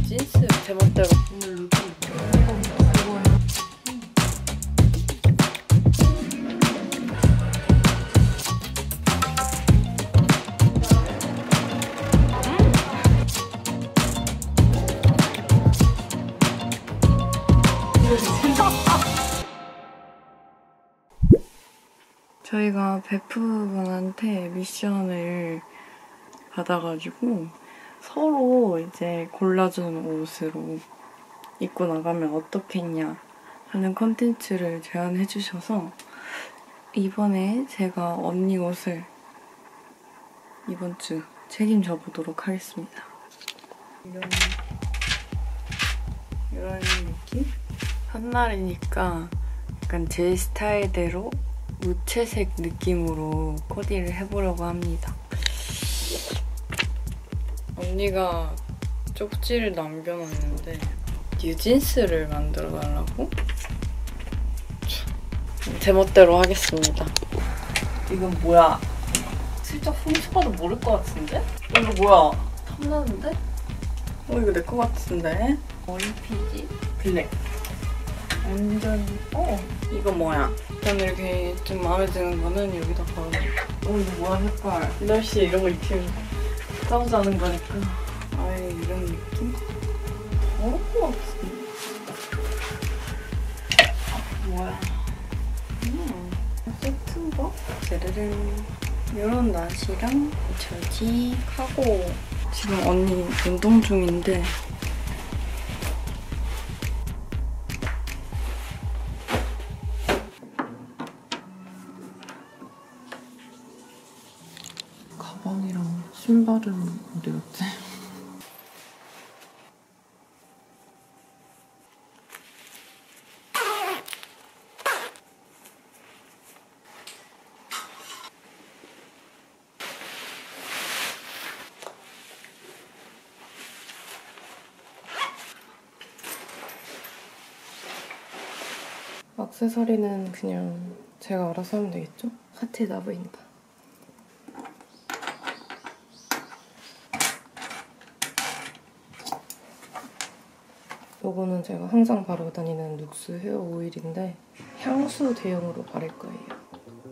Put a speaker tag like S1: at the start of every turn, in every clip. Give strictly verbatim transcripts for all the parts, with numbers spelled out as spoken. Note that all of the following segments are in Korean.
S1: 뉴진스 제멋대로 오늘 루틴 저희가 베프분한테 미션을 받아가지고 서로 이제 골라주는 옷으로 입고 나가면 어떻겠냐 하는 컨텐츠를 제안해주셔서 이번에 제가 언니 옷을 이번 주 책임져 보도록 하겠습니다. 이런, 이런 느낌? 한날이니까 약간 제 스타일대로 무채색 느낌으로 코디를 해보려고 합니다. 언니가 쪽지를 남겨놨는데 뉴진스를 만들어달라고? 제멋대로 하겠습니다. 이건 뭐야? 슬쩍 훔쳐봐도 모를 것 같은데? 이거 뭐야? 탐나는데? 어 이거 내 것 같은데? 원피지? 블랙. 완전 어 이거 뭐야? 일단 이렇게 좀 마음에 드는 거는 여기다 걸어. 어 이거 뭐야 색깔? 이 날씨에 이런 거 입히면 싸우자는 거니까. 아예 이런 느낌? 더러울 것 같은데? 아, 뭐야? 음 세트인가? 짜르르 이런 나시랑 저지 하고 지금 언니 운동 중인데
S2: 가방이랑 신발은 어디 갔지? 액세서리는 그냥 제가 알아서 하면 되겠죠? 핫해다 보인다. 요거는 제가 항상 바르고 다니는 눅스 헤어 오일인데 향수 대용으로 바를 거예요.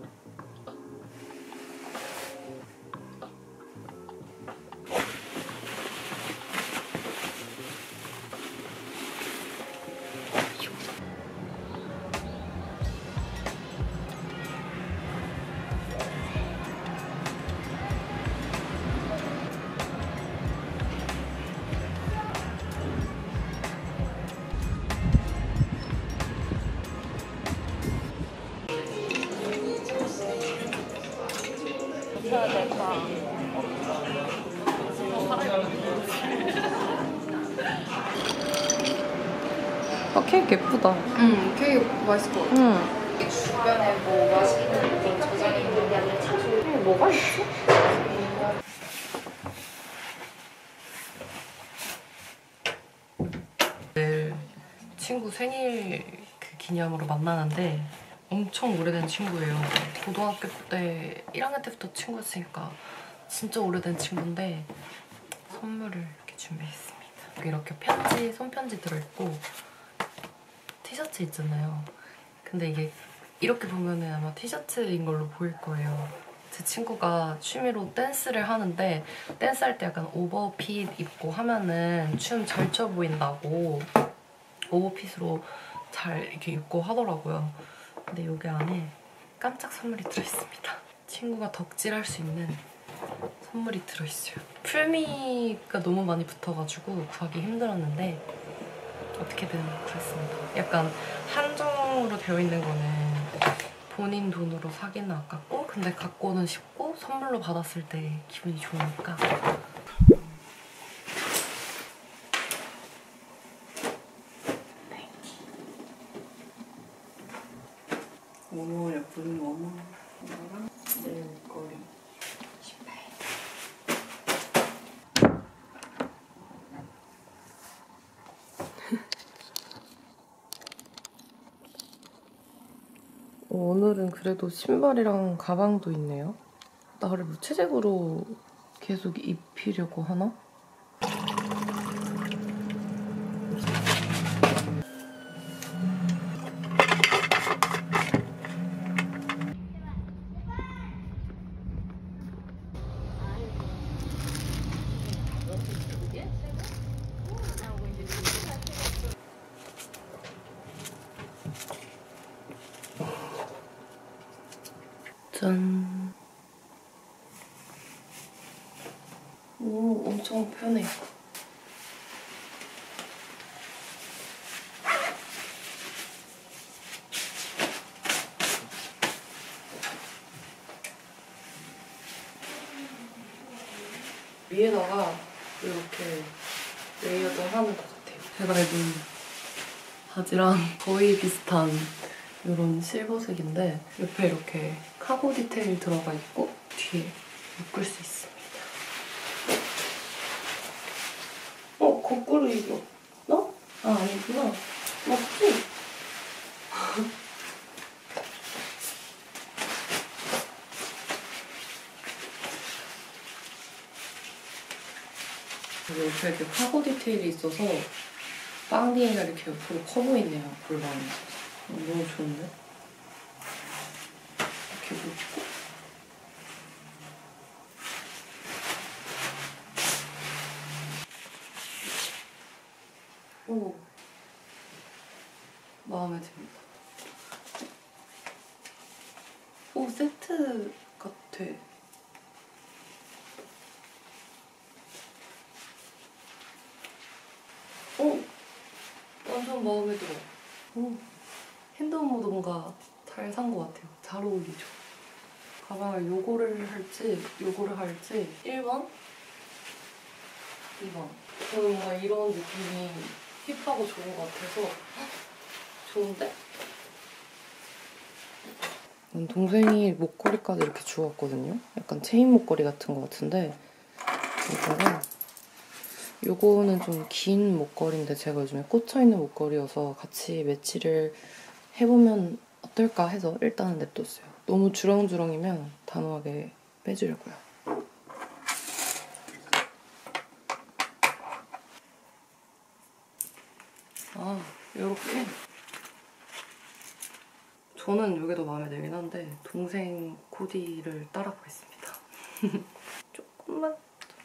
S2: 아, 케이크 예쁘다.
S1: 응, 케이크 맛있을 것 같아.
S2: 응.
S1: 주변에 뭐 맛있는 거 저장이 있는데 찾아보고 뭐가 있지?
S2: 내일 친구 생일 그 기념으로 만나는데 엄청 오래된 친구예요. 고등학교 때 일 학년 때부터 친구였으니까 진짜 오래된 친구인데 선물을 이렇게 준비했습니다. 이렇게 편지, 손편지 들어있고 티셔츠 있잖아요. 근데 이게 이렇게 보면은 아마 티셔츠인 걸로 보일 거예요. 제 친구가 취미로 댄스를 하는데 댄스할 때 약간 오버핏 입고 하면은 춤 잘 춰 보인다고 오버핏으로 잘 이렇게 입고 하더라고요. 근데 여기 안에 깜짝 선물이 들어있습니다. 친구가 덕질할 수 있는 선물이 들어있어요. 풀미가 너무 많이 붙어가지고 구하기 힘들었는데 어떻게든 구했습니다. 약간 한정으로 되어 있는 거는 본인 돈으로 사기는 아깝고 근데 갖고는 싶고 선물로 받았을 때 기분이 좋으니까.
S1: 어머 예쁜 어머 이거랑 내 목걸이 신발.
S2: 오늘은 그래도 신발이랑 가방도 있네요. 나를 무채색으로 계속 입히려고 하나? 짠. 오, 엄청 편해. 위에다가 이렇게 레이어드 하는 것 같아요. 제가 입은 바지랑 거의 비슷한 이런 실버색인데 옆에 이렇게 카고 디테일 들어가 있고 뒤에 묶을 수 있습니다. 어? 거꾸로 입었나? 아, 아니구나. 맞지? 옆에 이렇게 카고 디테일이 있어서 빵디에가 이렇게 옆으로 커 보이네요, 골반이. 너무 좋은데? 이렇게 묶고 오, 마음에 듭니다. 오, 세트 같아. 오, 완전 마음에 들어. 오, 핸드모도 뭔가 잘 산 것 같아요. 잘 어울리죠. 가방을 요거를 할지 요거를 할지 일 번? 이 번. 저는 뭔가 이런 느낌이 힙하고 좋은 것 같아서 좋은데? 동생이 목걸이까지 이렇게 주웠거든요. 약간 체인 목걸이 같은 것 같은데 이거는 요거는 좀 긴 목걸이인데 제가 요즘에 꽂혀있는 목걸이여서 같이 매치를 해보면 어떨까 해서 일단은 냅뒀어요. 너무 주렁주렁이면 단호하게 빼주려고요. 아, 요렇게. 저는 이게 더 마음에 들긴 한데 동생 코디를 따라보겠습니다. 조금만.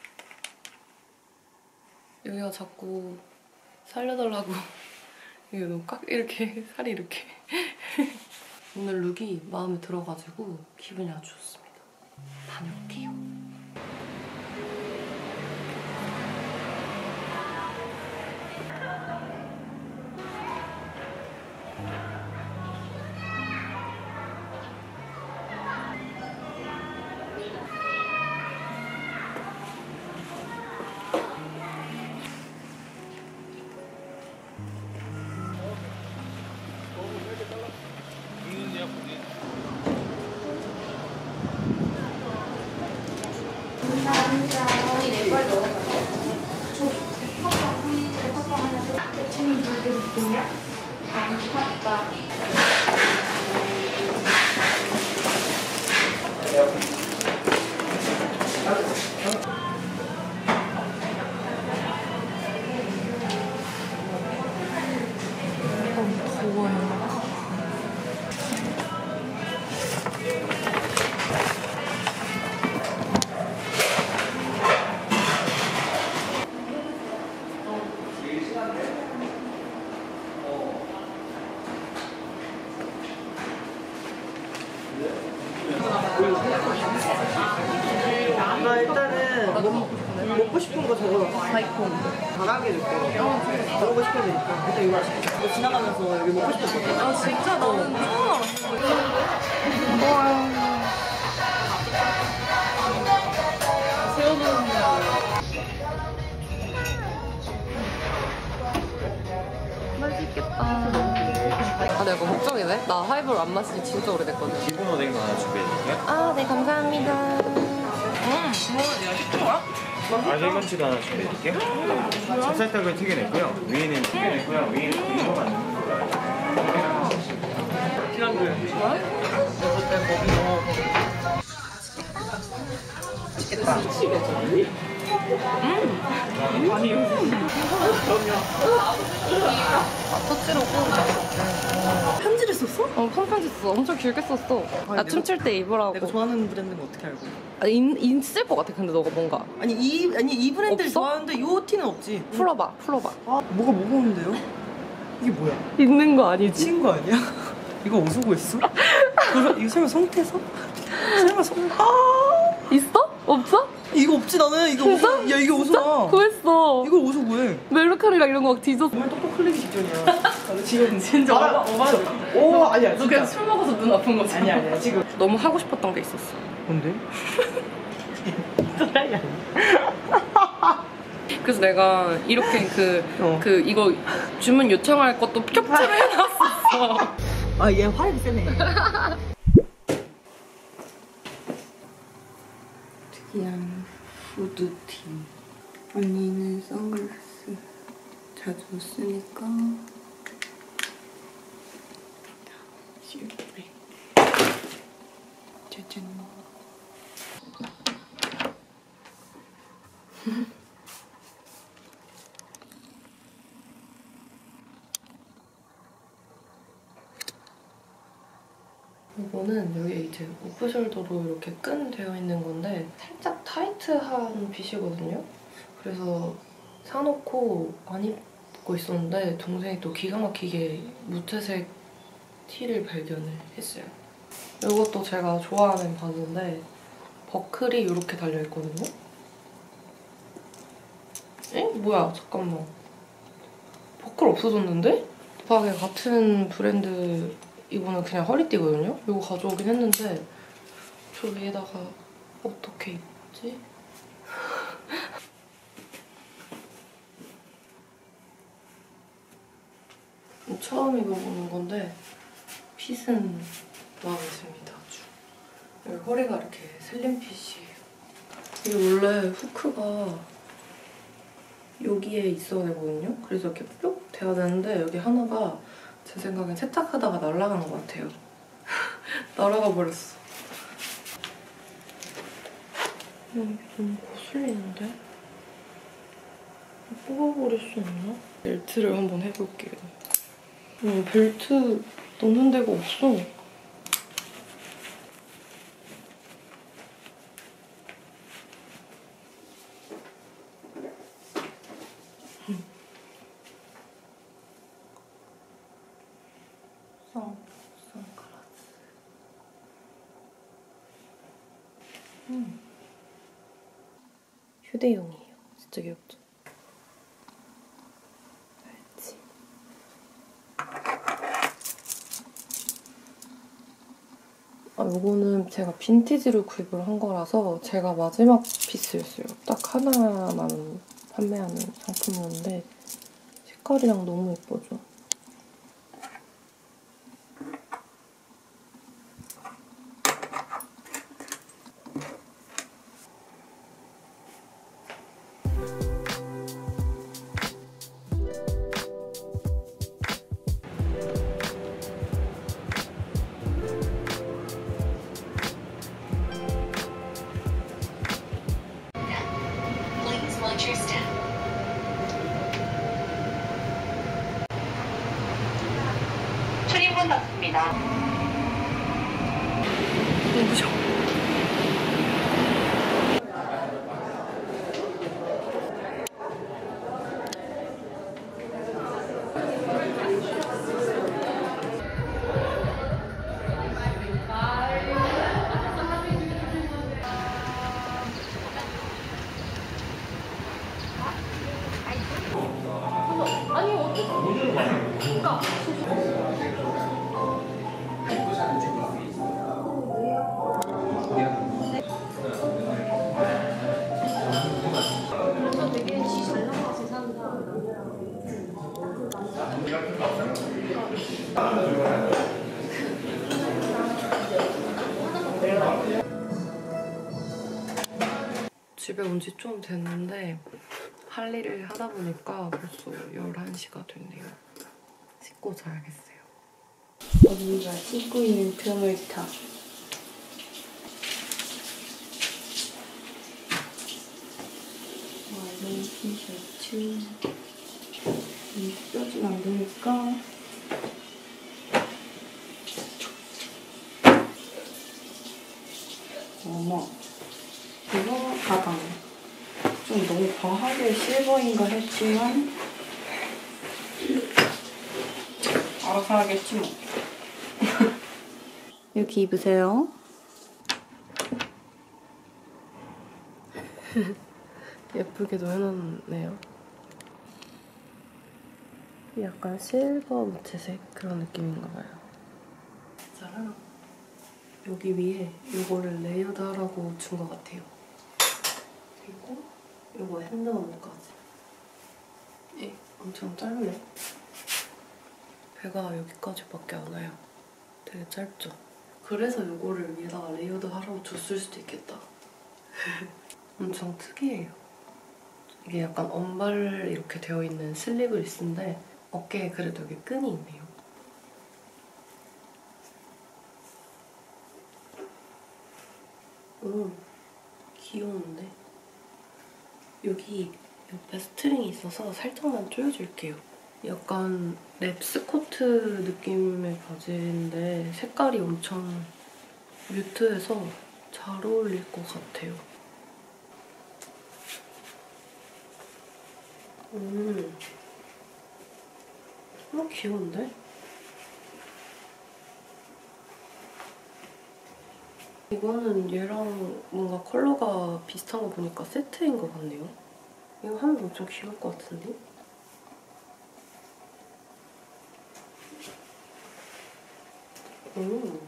S2: 여기가 자꾸 살려달라고 이게 너무 깍 이렇게 살이 이렇게 오늘 룩이 마음에 들어가지고 기분이 아주 좋습니다. 다녀올게요.
S1: 나 일단은 먹고 싶은 거 적어놨어. 사이콘 다가게 줄게. 먹고 싶은 거니까 일단 이거 너 지나가면서 여기 먹고 싶은 거.
S2: 아 진짜 나는 처음 알았어. 세워놓는 맛있겠다. 아 내가 걱정이네. 나 하이볼 안 마신 지 진짜 오래됐거든.
S3: 기본 오뎅도 하나 준비해드릴게요.
S2: 아 네 감사합니다. 음
S1: 내가 시킨 거야?
S3: 알배건치도 하나 준비해드릴게요. 찹쌀떡을 튀겨냈고요. 위에는 튀겨냈고요. 위에는 고기로 만든 거예요.
S1: 필요한 거야. 뭐야? 그때 거기 넣어. 맛있겠다. 미치겠지? 음. 아니 그럼요.
S2: 아 터치로 꼭
S1: 편지를 썼어?
S2: 어 폰편지 썼어. 엄청 길게 썼어. 나
S1: 내가-
S2: 춤출 때 입으라고.
S1: 내가 좋아하는 브랜드인 거 어떻게 알고?
S2: 아, 있, 있을 것 같아. 근데 너가 뭔가
S1: 아니 이 아니 이 브랜드를
S2: 없어?
S1: 좋아하는데 요 티는 없지.
S2: 풀어봐 풀어봐.
S1: 아 뭐가 뭐가 없는데요? 이게 뭐야?
S2: 있는 거 아니지?
S1: 친거 아니야? 이거 어디서 구했어? 이거 설마 송태서? 설마 송... 아
S2: 있어? 없어?
S1: 이거 없지 나는. 이거
S2: 진짜?
S1: 어디서- 야 이게 어디서 나?
S2: 구했어.
S1: 이걸 어디서 구해?
S2: 멜로카리랑 이런 거 막 뒤졌어.
S1: 정말 똑똑 흘리기 직전이야. 나는 지금
S2: 진짜
S1: 알아.
S2: 오바, 오바였다.
S1: 오 아니야
S2: 너
S1: 진짜.
S2: 그냥 술 먹어서 눈 아픈 거지?
S1: 아니야 아니야 지금.
S2: 너무 하고 싶었던 게 있었어.
S1: 뭔데?
S2: 그래서 내가 이렇게 그,
S1: 어.
S2: 그 이거 주문 요청할 것도 캡처를 해놨었어.
S1: 아 얘 화력이 세네. 특이한 후드티. 언니는 선글라스 자주 쓰니까 실브레. 짜잔.
S2: 이거는 여기 이제 오프숄더로 이렇게 끈 되어 있는 건데 살짝 타이트한 핏이거든요. 그래서 사놓고 안 입고 있었는데 동생이 또 기가 막히게 무채색 티를 발견을 했어요. 이것도 제가 좋아하는 바지인데 버클이 이렇게 달려있거든요. 에? 뭐야? 잠깐만. 버클 없어졌는데? 급하게 같은 브랜드 이거는 그냥 허리띠거든요? 이거 가져오긴 했는데 저 위에다가 어떻게 입지? 처음 입어보는 건데 핏은 마음에 듭니다, 아주. 여기 허리가 이렇게 슬림 핏이에요. 이게 원래 후크가 여기에 있어야 되거든요? 그래서 이렇게 뿅 돼야 되는데 여기 하나가 제 생각엔 세탁하다가 날아가는 것 같아요. 날아가 버렸어. 여기 너무 거슬리는데? 뽑아버릴 수 없나? 벨트를 한번 해볼게요. 음, 벨트 넣는 데가 없어. 선, 선글라스. 음. 휴대용이에요. 진짜 귀엽죠? 알지? 아, 요거는 제가 빈티지로 구입을 한 거라서 제가 마지막 피스였어요. 딱 하나만 판매하는 상품이었는데 색깔이랑 너무 예쁘죠?
S4: 출입문 닫습니다.
S2: 눈부셔. 집에 온 지 좀 됐는데 할 일을 하다 보니까 벌써 열한 시가 됐네요. 씻고 자야겠어요.
S1: 언니가 씻고 있는 틈을 타. 와이런 티셔츠. 이 뼈지 만드니까 어머. 이거 가방. 좀 너무 과하게 실버인가 했지만 알아서 하겠지 뭐. 이렇게 입으세요.
S2: 예쁘게도 해놨네요. 약간 실버 무채색 그런 느낌인가 봐요. 짜란. 여기 위에 이거를 레이어드 하라고 준 것 같아요. 그리고 이거 핸드원까지. 예, 엄청 짧네. 배가 여기까지밖에 안 와요. 되게 짧죠? 그래서 이거를 위에다가 레이어드 하라고 줬을 수도 있겠다. 엄청 특이해요. 이게 약간 언발 이렇게 되어 있는 슬리브리스인데 어깨에 그래도 여기 끈이 있네요. 오, 귀여운데? 여기 옆에 스트링이 있어서 살짝만 조여줄게요. 약간 랩스커트 느낌의 바지인데 색깔이 엄청 뮤트해서 잘 어울릴 것 같아요. 음, 너무 귀여운데? 이거는 얘랑 뭔가 컬러가 비슷한 거 보니까 세트인 것 같네요. 이거 하면 엄청 귀여울 것 같은데? 음.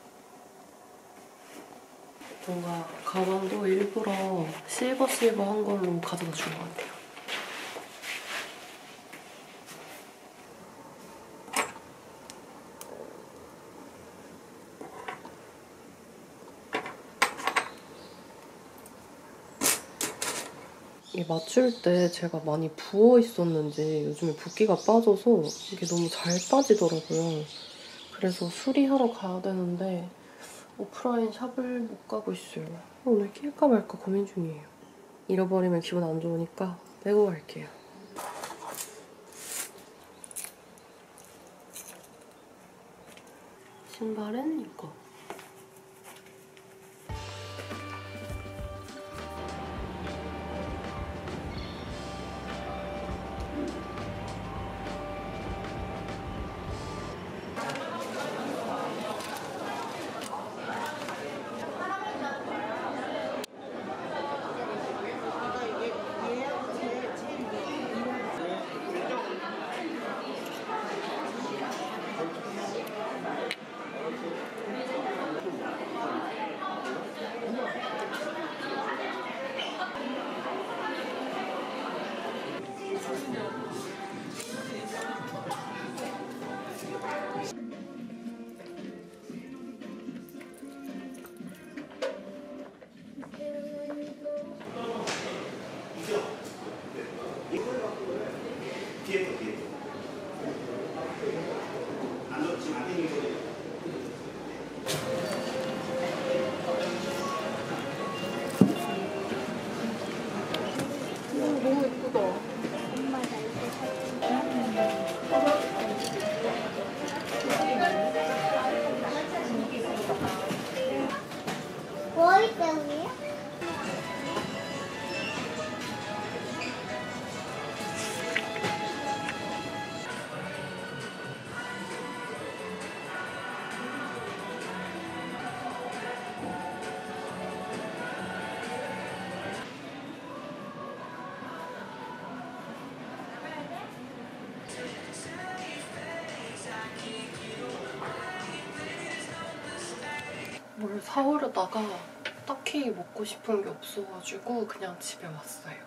S2: 뭔가 가방도 일부러 실버 실버 한 걸로 가져다 준 것 같아요. 이 맞출 때 제가 많이 부어 있었는지 요즘에 붓기가 빠져서 이게 너무 잘 빠지더라고요. 그래서 수리하러 가야 되는데 오프라인 샵을 못 가고 있어요. 오늘 낄까 말까 고민 중이에요. 잃어버리면 기분 안 좋으니까 메고 갈게요. 신발은 이거.
S4: 머리 때문이야?
S2: 뭘 사오려다가 딱히 먹고 싶은 게 없어가지고 그냥 집에 왔어요.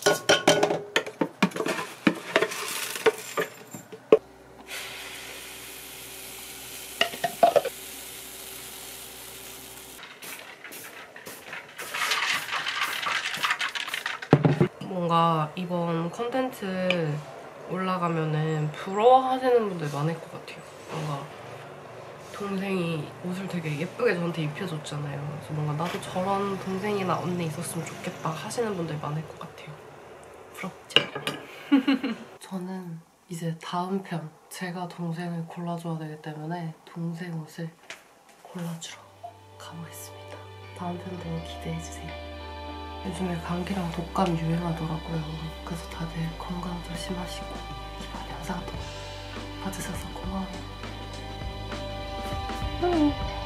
S2: 뭔가 이번 콘텐츠 올라가면은 부러워하시는 분들 많을 것 같아요. 뭔가 동생이 옷을 되게 예쁘게 저한테 입혀줬잖아요. 그래서 뭔가 나도 저런 동생이나 언니 있었으면 좋겠다 하시는 분들 많을 것 같아요. 부럽죠? 저는 이제 다음 편 제가 동생을 골라줘야 되기 때문에 동생 옷을 골라주러 가보겠습니다. 다음 편도 기대해주세요. 요즘에 감기랑 독감 유행하더라고요. 그래서 다들 건강 조심하시고 이번 영상도 봐주셔서 고마워요. 음.